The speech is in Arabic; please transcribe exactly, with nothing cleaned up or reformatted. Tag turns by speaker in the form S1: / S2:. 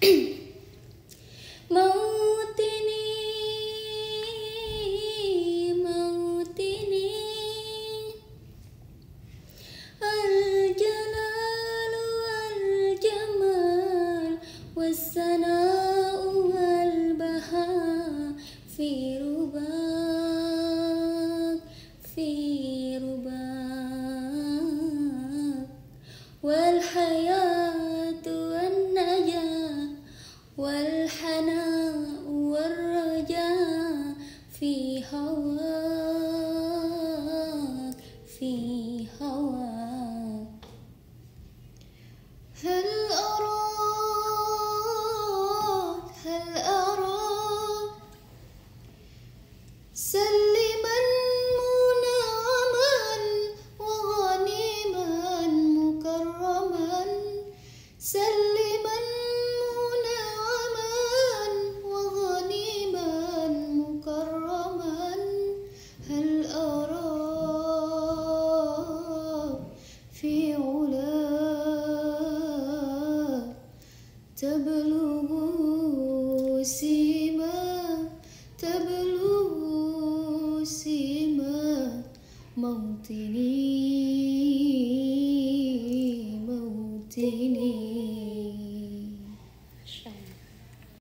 S1: موطني موطني الجلال والجمال والثناء والبهاء في رباك في رباك والحياة والنجاة والحناء والرجاء في هواك في هواك. هل أراك هل أراك سلما منعما وغنيما مكرما سلما منعما وغنيما مكرما. هل أراك في علاك تبلغ سيما تبلغ سيما موطني موطني.